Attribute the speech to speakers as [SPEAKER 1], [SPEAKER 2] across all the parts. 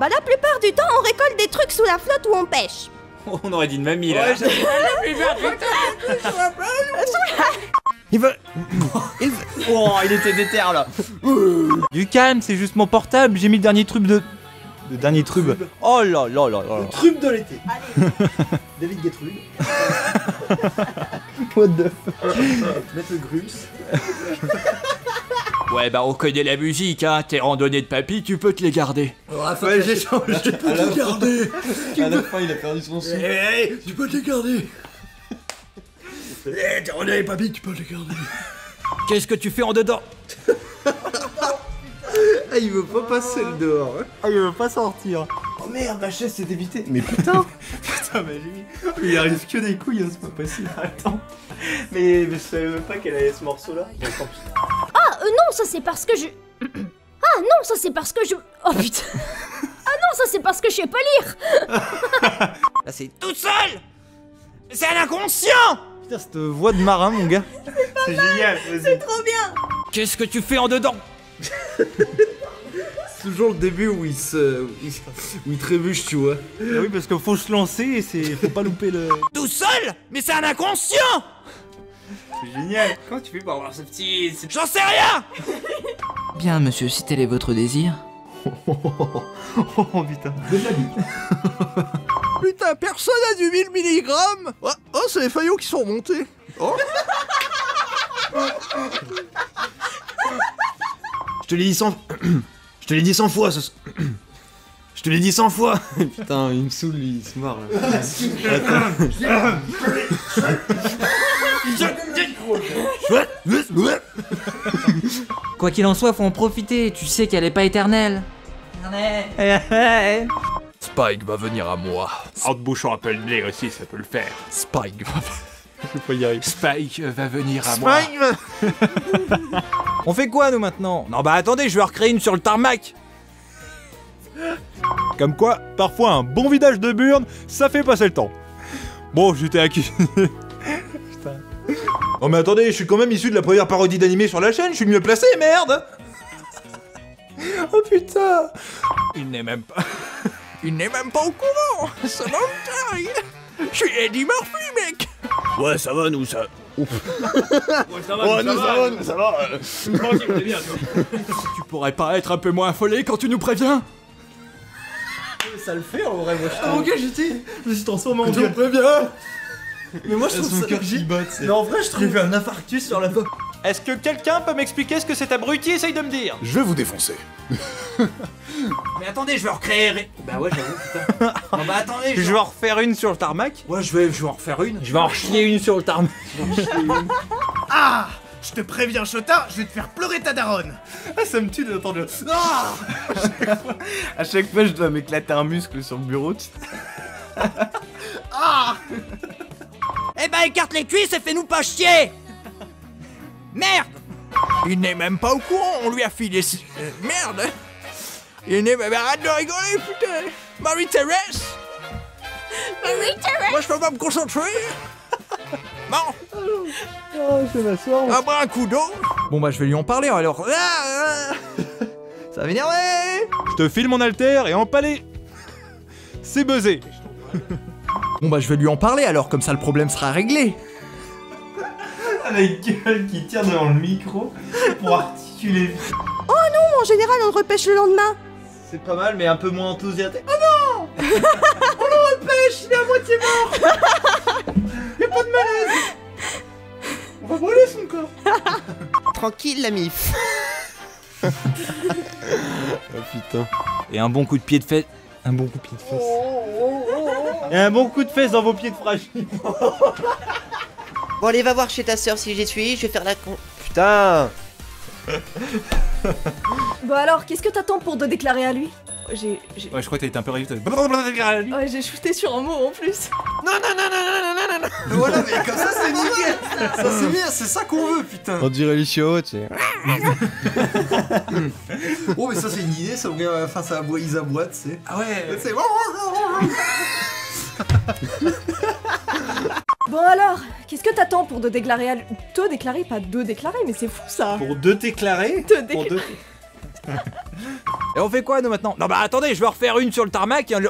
[SPEAKER 1] Bah la plupart du temps, on récolte des trucs sous la flotte ou on pêche.
[SPEAKER 2] On aurait dit une mamie là.
[SPEAKER 3] Ouais,
[SPEAKER 2] Oh, il était déter là.
[SPEAKER 3] Du calme, c'est juste mon portable, j'ai mis le dernier truc de... Le dernier trube. Oh là là là là.
[SPEAKER 4] Le trube de l'été. David Guetrude. What the fuck. Mettre le Grums.
[SPEAKER 2] Ouais, bah on connaît la musique, hein. Tes randonnées de papy, tu peux te les garder.
[SPEAKER 4] Ouais, j'ai changé. Je peux te les garder.
[SPEAKER 5] À la fin, il a perdu son son.
[SPEAKER 4] Tu peux te les garder. Tes randonnées de papy, tu peux te les garder.
[SPEAKER 2] Qu'est-ce que tu fais en dedans?
[SPEAKER 5] Ah, il veut pas passer le dehors. Hein.
[SPEAKER 3] Ah, il veut pas sortir.
[SPEAKER 5] Oh merde, la chaise s'est évitée. Mais putain. Putain, mais lui, il arrive que des couilles, hein, c'est pas possible. Attends. Mais je savais même pas qu'elle avait ce morceau-là.
[SPEAKER 1] Ah non, ça c'est parce que je... Ah non, ça c'est parce que je... Oh putain. Ah non, ça c'est parce que je sais pas lire.
[SPEAKER 2] Là, c'est toute seule. C'est un inconscient.
[SPEAKER 3] Putain, cette voix de marin, mon gars.
[SPEAKER 5] C'est génial, vas-y.
[SPEAKER 1] Trop bien.
[SPEAKER 2] Qu'est-ce que tu fais en dedans?
[SPEAKER 5] C'est toujours le début où il trébuche, tu vois.
[SPEAKER 3] Ah oui, parce qu'il faut se lancer et faut pas louper le...
[SPEAKER 2] Tout seul? Mais c'est un inconscient.
[SPEAKER 5] C'est génial. Comment tu fais pour avoir ce petit...
[SPEAKER 2] J'en sais rien.
[SPEAKER 6] Bien, monsieur, si tel est votre désir.
[SPEAKER 3] Oh putain.
[SPEAKER 4] Putain, personne a du 1000 mg. Oh, c'est les faillots qui sont remontés. Oh.
[SPEAKER 5] Je te l'ai dit 100... Je te l'ai dit 100 fois, ce... Je te l'ai dit 100 fois. Putain, il me saoule, lui, il se marre, là.
[SPEAKER 6] Quoi qu'il en soit, faut en profiter, tu sais qu'elle est pas éternelle.
[SPEAKER 2] Spike va venir à moi.
[SPEAKER 3] En te bouchant un peu le nez aussi, ça peut le faire.
[SPEAKER 2] Spike va...
[SPEAKER 3] Je peux y arriver.
[SPEAKER 2] Spike va venir à moi.
[SPEAKER 3] On fait quoi, nous, maintenant? Non, bah attendez, je vais recréer une sur le tarmac. Comme quoi, parfois, un bon vidage de burne, ça fait passer le temps. Bon, j'étais accusé. Putain. Oh, mais attendez, je suis quand même issu de la première parodie d'animé sur la chaîne, je suis mieux placé, merde. Oh putain.
[SPEAKER 2] Il n'est même pas... Il n'est même pas au courant. C'est dans le taille. Je suis Eddie Murphy, mec.
[SPEAKER 4] Ouais, ça va, nous, ça...
[SPEAKER 5] Ouais, ça va.
[SPEAKER 2] Tu pourrais pas être un peu moins affolé quand tu nous préviens?
[SPEAKER 5] Ça le fait, en vrai, moi, je
[SPEAKER 4] Mon gars, je me suis transformé en
[SPEAKER 5] Je
[SPEAKER 4] dieu.
[SPEAKER 5] préviens.
[SPEAKER 4] Mais moi, je trouve
[SPEAKER 5] son
[SPEAKER 4] ça...
[SPEAKER 5] cœur qui bat, c'est...
[SPEAKER 4] Mais en vrai, je trouve... J'ai fait un infarctus sur la voix.
[SPEAKER 3] Est-ce que quelqu'un peut m'expliquer ce que cet abruti essaye de me dire?
[SPEAKER 7] Je vais vous défoncer.
[SPEAKER 2] Mais attendez, je vais recréer... Bah ouais, j'avoue, putain. Non bah attendez,
[SPEAKER 3] Je vais en refaire une sur le tarmac.
[SPEAKER 2] Ouais, je vais en refaire une.
[SPEAKER 3] Je vais en chier une sur le tarmac.
[SPEAKER 4] Ah! Je te préviens, Chota, je vais te faire pleurer ta daronne.
[SPEAKER 5] Ah, ça me tue d'entendre le...
[SPEAKER 4] Ah!
[SPEAKER 5] À chaque fois, je dois m'éclater un muscle sur le bureau, tu sais.
[SPEAKER 4] Ah!
[SPEAKER 2] Eh ben écarte les cuisses et fais-nous pas chier. Merde. Il n'est même pas au courant, on lui a filé... Merde. Il n'est même... Arrête de rigoler, putain. Marie-Thérèse.
[SPEAKER 1] Marie-Thérèse.
[SPEAKER 2] Moi, je peux pas me concentrer. Bon.
[SPEAKER 4] Oh, je vais m'asseoir.
[SPEAKER 2] Ah bah un coup d'eau. Bon bah je vais lui en parler alors. Ça va m'énerver.
[SPEAKER 3] Je te file mon alter et empalé. C'est buzzé.
[SPEAKER 2] Bon bah je vais lui en parler alors, comme ça le problème sera réglé.
[SPEAKER 5] La gueule qui tire devant le micro pour articuler vite.
[SPEAKER 1] En général, on le repêche le lendemain.
[SPEAKER 5] C'est pas mal, mais un peu moins enthousiaste.
[SPEAKER 4] Pêche, il est à moitié mort. Y'a pas de malaise. On va brûler son corps.
[SPEAKER 6] Tranquille, la mif.
[SPEAKER 5] Oh putain.
[SPEAKER 3] Et un bon coup de pied de fesse. Un bon coup de pied de fesse. Et un bon coup de fesse dans vos pieds de fragile.
[SPEAKER 6] Bon, allez, va voir chez ta sœur si j'y suis, je vais faire la con.
[SPEAKER 5] Putain.
[SPEAKER 1] Bon alors, qu'est-ce que t'attends pour te déclarer à lui? J'ai...
[SPEAKER 3] Ouais, je crois que t'as été un peu révite.
[SPEAKER 1] Ouais, j'ai shooté sur un mot en plus.
[SPEAKER 5] Voilà, mais comme ça, c'est nickel. Ça, c'est bien, c'est ça qu'on veut, putain.
[SPEAKER 4] On dirait les chiots, tu sais.
[SPEAKER 5] Oh, mais ça, c'est une idée, ça, enfin, ça aboie, ils aboient, tu sais.
[SPEAKER 2] Ah ouais.
[SPEAKER 5] C'est...
[SPEAKER 1] Bon alors, qu'est-ce que t'attends pour te déclarer à lui? Te déclarer, pas de déclarer, mais c'est fou ça.
[SPEAKER 5] Pour deux déclarés.
[SPEAKER 1] Te
[SPEAKER 5] Pour
[SPEAKER 1] déclarer.
[SPEAKER 5] deux...
[SPEAKER 2] Et on fait quoi nous maintenant? Non bah attendez, je vais en refaire une sur le tarmac et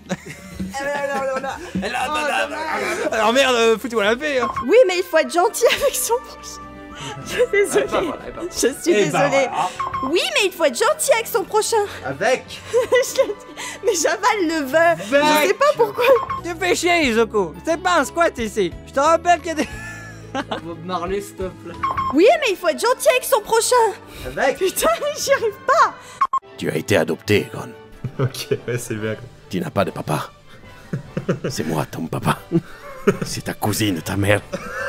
[SPEAKER 2] alors merde, foutez-moi la paix hein.
[SPEAKER 7] Oui, mais il faut être gentil avec son prochain. Je suis désolée. Je suis désolée. Oui, mais il faut être gentil avec son prochain.
[SPEAKER 5] Avec.
[SPEAKER 7] Je le dis. Mais Javal le veut. Je sais pas pourquoi.
[SPEAKER 6] Tu fais chier, Izoko. C'est pas un squat ici. Je te rappelle qu'il y a des... Bob Marley, s'il te plaît.
[SPEAKER 7] Oui, mais il faut être gentil avec son prochain.
[SPEAKER 5] Avec.
[SPEAKER 7] Putain, j'y arrive pas.
[SPEAKER 8] Tu as été adopté, Gon.
[SPEAKER 5] Ok, ouais, c'est bien.
[SPEAKER 8] Tu n'as pas de papa. C'est moi ton papa. C'est ta cousine, ta mère.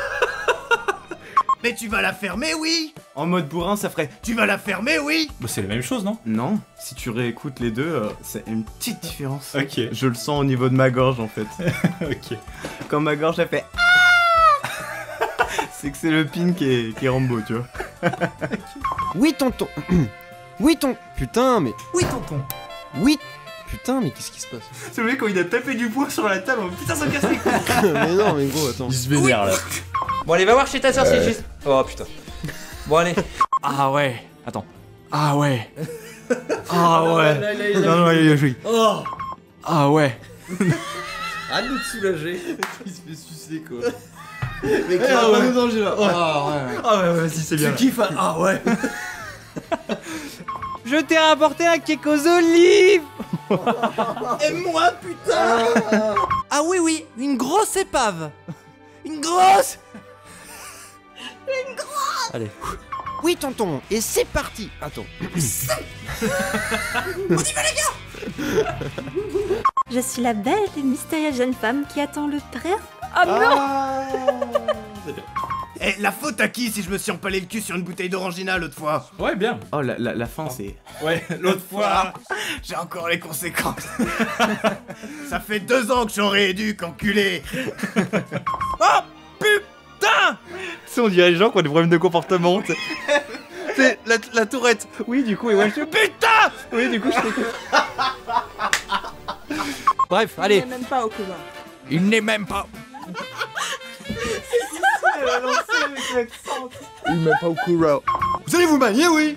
[SPEAKER 4] Mais tu vas la fermer, oui.
[SPEAKER 5] En mode bourrin, ça ferait.
[SPEAKER 4] Tu vas la fermer, oui.
[SPEAKER 3] Bah c'est la même chose, non?
[SPEAKER 5] Non, si tu réécoutes les deux, c'est une petite différence.
[SPEAKER 3] Ok.
[SPEAKER 5] Je le sens au niveau de ma gorge en fait.
[SPEAKER 3] Ok.
[SPEAKER 5] Quand ma gorge a fait. C'est que c'est le pin qui est Rambo, tu vois.
[SPEAKER 9] Oui, tonton. Oui, ton. Putain, mais.
[SPEAKER 5] Oui, tonton.
[SPEAKER 9] Oui. Putain, mais qu'est-ce qui se passe?
[SPEAKER 5] C'est le mec quand il a tapé du poing sur la table, putain, ça me casse les couilles.
[SPEAKER 9] Mais non, mais gros, attends.
[SPEAKER 3] Il se vénère là.
[SPEAKER 6] Bon, allez, va voir chez ta soeur, c'est juste... Oh, putain. Bon, allez.
[SPEAKER 2] Ah ouais, attends. Ah ouais.
[SPEAKER 5] Ah ouais. Non, il a joué.
[SPEAKER 2] Ah ouais.
[SPEAKER 6] Arrête de te soulager.
[SPEAKER 9] Il se fait sucer quoi.
[SPEAKER 5] Mais clairement,
[SPEAKER 9] nous danger là.
[SPEAKER 5] Ah ouais, vas-y, c'est bien.
[SPEAKER 4] Tu kiffes, hein. Ah ouais.
[SPEAKER 6] Je t'ai rapporté un cake aux olives.
[SPEAKER 4] Et moi, putain. Ah oui, oui, une grosse épave. Une grosse.
[SPEAKER 6] Allez.
[SPEAKER 9] Oui, tonton. Et c'est parti. Attends.
[SPEAKER 7] Je suis la belle et mystérieuse jeune femme qui attend le prince.
[SPEAKER 1] Oh non.
[SPEAKER 4] Eh, la faute à qui si je me suis empalé le cul sur une bouteille d'orangina l'autre fois?
[SPEAKER 3] Ouais, bien.
[SPEAKER 5] Oh, la fin, c'est.
[SPEAKER 3] Ouais, l'autre fois.
[SPEAKER 4] J'ai encore les conséquences. Ça fait 2 ans que j'en rééduque, enculé. Oh putain.
[SPEAKER 5] Tu sais, on dirait les gens qui ont des problèmes de comportement. C'est la tourette. Oui, du coup, et ouais, je.
[SPEAKER 4] Putain.
[SPEAKER 5] Oui, du coup, je t'écoute.
[SPEAKER 2] Bref, allez.
[SPEAKER 7] Même pas au courant.
[SPEAKER 2] Il n'est même pas.
[SPEAKER 9] Il met pas au courant.
[SPEAKER 4] Vous allez vous manier, oui.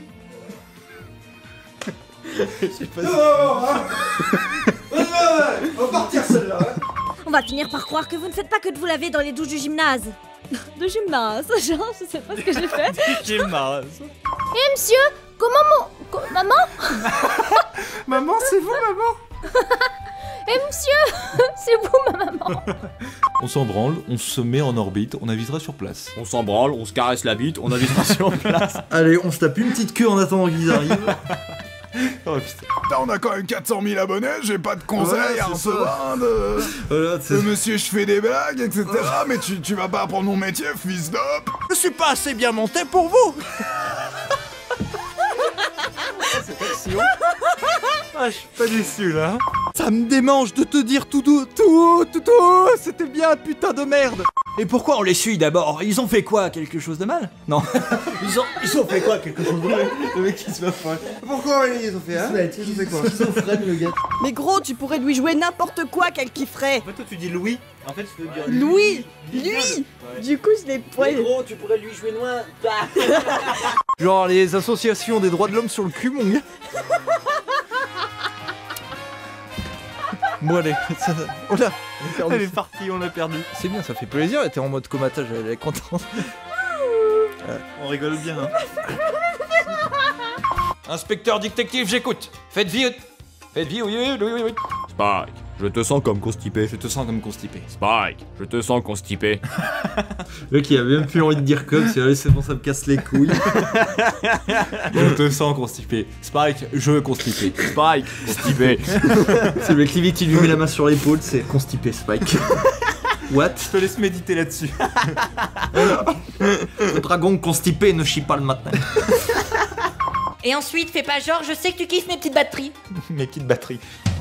[SPEAKER 4] On va partir celle-là.
[SPEAKER 1] On va finir par croire que vous ne faites pas que de vous laver dans les douches du gymnase. De gymnase, genre, je sais pas ce que j'ai fait.
[SPEAKER 5] Gymnase.
[SPEAKER 1] Eh monsieur, comment maman?
[SPEAKER 5] Maman, c'est vous, maman?
[SPEAKER 1] Eh monsieur, c'est vous ma maman.
[SPEAKER 3] On s'en branle, on se met en orbite, on avisera sur place.
[SPEAKER 8] On s'en branle, on se caresse la bite, on avisera sur place.
[SPEAKER 9] Allez, on se tape une petite queue en attendant qu'ils arrivent.
[SPEAKER 3] Oh putain.
[SPEAKER 10] Putain, on a quand même 400 000 abonnés, j'ai pas de conseils à recevoir de...
[SPEAKER 9] Voilà,
[SPEAKER 10] Monsieur, je fais des blagues, etc. Mais tu vas pas apprendre mon métier, fils d'op.
[SPEAKER 2] Je suis pas assez bien monté pour vous.
[SPEAKER 5] Ah, je suis pas déçu là.
[SPEAKER 2] Ça me démange de te dire tout haut, c'était bien, putain de merde. Et pourquoi on les suit d'abord? Ils ont fait quoi? Quelque chose de mal? Non.
[SPEAKER 4] Ils ont fait quoi, quelque chose de mal?
[SPEAKER 9] Le mec il se va folle. Pourquoi ils ont fait hein? Ils ont fait quoi? Schizophrène le gars.
[SPEAKER 7] Mais gros, tu pourrais lui jouer n'importe quoi qu'elle kifferait.
[SPEAKER 5] En fait, toi, tu dis Louis. En fait, je veux dire.
[SPEAKER 7] Louis. Lui. Du coup, je l'ai poilé.
[SPEAKER 6] Gros, tu pourrais lui jouer loin.
[SPEAKER 2] Genre les associations des droits de l'homme sur le cul, mon gars. Bon allez, on l'a
[SPEAKER 5] Elle est partie, on l'a perdu.
[SPEAKER 2] C'est bien, ça fait plaisir, elle était en mode comatage, elle est contente.
[SPEAKER 5] On rigole bien, hein.
[SPEAKER 2] Inspecteur détective, j'écoute. Faites vite. Faites vite, oui.
[SPEAKER 8] Spike, je te sens comme constipé.
[SPEAKER 2] Je te sens comme constipé.
[SPEAKER 8] Spike, je te sens constipé.
[SPEAKER 9] Le mec il a même plus envie de dire comme, c'est bon, ça me casse les couilles.
[SPEAKER 3] Je te sens constipé. Spike, je constipé.
[SPEAKER 8] Spike, constipé.
[SPEAKER 9] C'est le mec qui lui met la main sur l'épaule, c'est constipé Spike. What?
[SPEAKER 3] Je te laisse méditer là-dessus.
[SPEAKER 2] Le dragon constipé ne chie pas le matin.
[SPEAKER 11] Et ensuite, fais pas genre, je sais que tu kiffes mes petites batteries.
[SPEAKER 3] Mes petites batteries.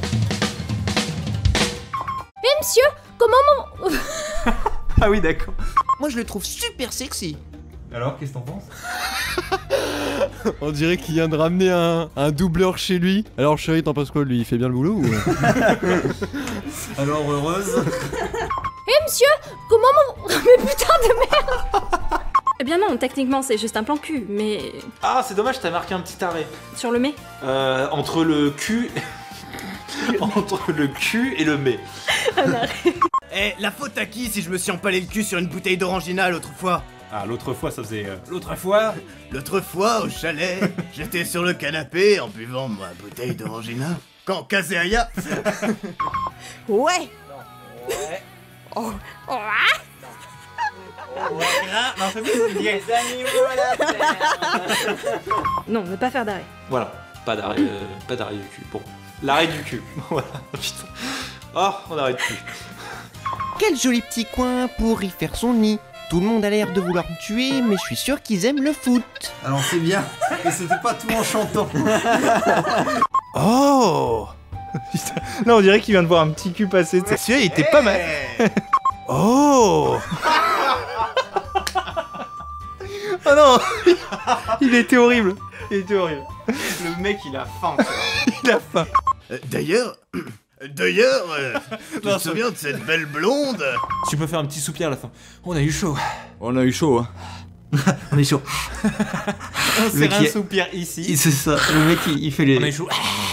[SPEAKER 1] Eh monsieur, comment mon...
[SPEAKER 5] Ah oui, d'accord.
[SPEAKER 4] Moi, je le trouve super sexy.
[SPEAKER 3] Alors, qu'est-ce que t'en penses?
[SPEAKER 9] On dirait qu'il vient de ramener un doubleur chez lui. Alors chérie, t'en penses quoi lui? Il fait bien le boulot ou...
[SPEAKER 5] Alors, heureuse.
[SPEAKER 1] Eh monsieur, comment mon... Mais putain de merde.
[SPEAKER 7] Eh bien non, techniquement c'est juste un plan cul, mais...
[SPEAKER 3] Ah, c'est dommage, t'as marqué un petit arrêt.
[SPEAKER 7] Sur le mais.
[SPEAKER 3] Entre le cul... entre le cul et le mais.
[SPEAKER 7] Un arrêt.
[SPEAKER 12] Eh, la faute à qui si je me suis empalé le cul sur une bouteille d'orangina l'autre fois?
[SPEAKER 3] Ah, l'autre fois, ça faisait...
[SPEAKER 12] L'autre fois, au chalet, j'étais sur le canapé en buvant ma bouteille d'orangina. Quand Kazeaya...
[SPEAKER 7] Ouais.
[SPEAKER 12] Oh.
[SPEAKER 7] Oh.
[SPEAKER 3] Non, fais plus des animaux à la terre.
[SPEAKER 7] Non, ne pas faire d'arrêt.
[SPEAKER 3] Voilà, pas d'arrêt du cul. Bon, l'arrêt du cul. Voilà, putain. Oh, on arrête plus.
[SPEAKER 13] Quel joli petit coin pour y faire son nid. Tout le monde a l'air de vouloir me tuer, mais je suis sûr qu'ils aiment le foot.
[SPEAKER 5] Alors c'est bien, mais c'était pas tout en chantant.
[SPEAKER 3] Oh. Là, on dirait qu'il vient de voir un petit cul passer. Celui-là, il était pas mal. Oh. Oh non. Il était horrible. Il était horrible.
[SPEAKER 5] Le mec, il a faim.
[SPEAKER 3] Il a faim.
[SPEAKER 12] D'ailleurs, tu te souviens de cette belle blonde?
[SPEAKER 3] Tu peux faire un petit soupir à la fin. On a eu chaud.
[SPEAKER 5] On a eu chaud, hein.
[SPEAKER 13] On est chaud.
[SPEAKER 3] On serre un soupir ici.
[SPEAKER 13] C'est ça, le mec il fait les...
[SPEAKER 3] On a eu chaud.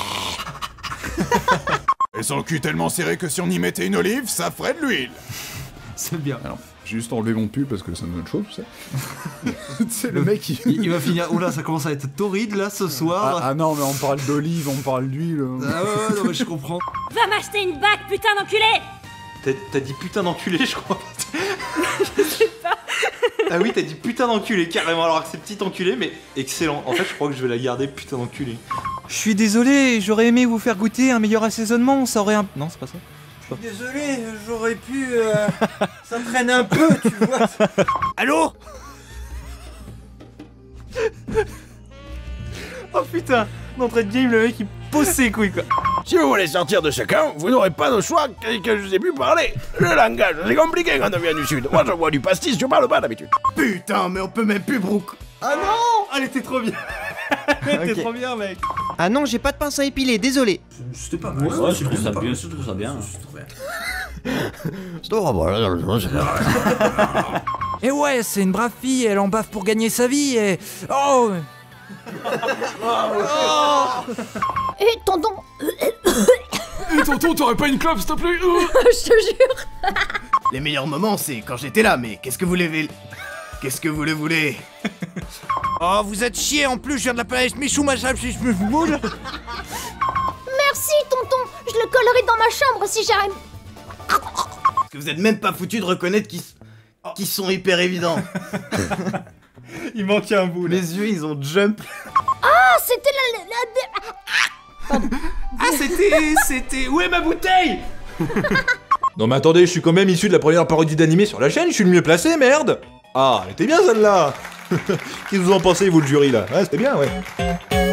[SPEAKER 10] Et son cul tellement serré que si on y mettait une olive, ça ferait de l'huile.
[SPEAKER 5] C'est bien.
[SPEAKER 10] Alors, j'ai juste enlevé mon pull parce que ça me donne chaud, tu sais. C'est le mec
[SPEAKER 5] il va finir... Oula, ça commence à être torride là ce soir.
[SPEAKER 10] Ah non, mais on parle d'olive, on parle d'huile.
[SPEAKER 5] Ah ouais, non mais je comprends.
[SPEAKER 1] Va m'acheter une bague, putain d'enculé!
[SPEAKER 3] T'as dit putain d'enculé, je crois. Je sais pas. Ah oui, t'as dit putain d'enculé, carrément, alors que c'est petit enculé, mais excellent. En fait, je crois que je vais la garder, putain d'enculé. Je suis désolé, j'aurais aimé vous faire goûter un meilleur assaisonnement, ça aurait un... Non, c'est pas ça.
[SPEAKER 5] Désolé, j'aurais pu... ça traîne un peu, tu vois.
[SPEAKER 12] Allô?
[SPEAKER 3] Oh putain, d'entrée de game, le mec il pose ses couilles quoi.
[SPEAKER 8] Si vous voulez sortir de ce camp, vous n'aurez pas de choix que je vous ai pu parler. Le langage, c'est compliqué quand on vient du sud. Moi je bois du pastis, je parle pas d'habitude.
[SPEAKER 12] Putain, mais on peut même plus brouk.
[SPEAKER 3] Ah non. Elle était trop bien. Elle était trop bien, mec.
[SPEAKER 13] Ah non, j'ai pas de pince à épiler, désolé.
[SPEAKER 5] C'était pas mal.
[SPEAKER 6] Ouais, je trouve ça bien, je trouve ça bien.
[SPEAKER 2] Et ouais, c'est une brave fille, elle en baffe pour gagner sa vie et... Oh.
[SPEAKER 1] Hé, tonton.
[SPEAKER 10] Et tonton, t'aurais pas une clope, s'il te plaît?
[SPEAKER 1] Je te jure.
[SPEAKER 12] Les meilleurs moments, c'est quand j'étais là, mais qu'est-ce que vous voulez? Qu'est-ce que vous voulez?
[SPEAKER 2] Oh, vous êtes chiés, en plus, je viens de la planète Michou, machin, je me moule.
[SPEAKER 1] Merci, tonton. Je le collerai dans ma chambre si j'arrive.
[SPEAKER 12] Parce que vous êtes même pas foutu de reconnaître qu'ils sont hyper évidents.
[SPEAKER 3] Il manquait un bout là.
[SPEAKER 5] Les yeux, ils ont jump.
[SPEAKER 1] Ah, c'était
[SPEAKER 3] Ah, c'était... Où est ma bouteille? Non mais attendez, je suis quand même issu de la première parodie d'animé sur la chaîne, je suis le mieux placé, merde. Ah, elle était bien celle-là. Qu'est-ce que vous en pensez, vous, le jury, là? Ouais, c'était bien, ouais.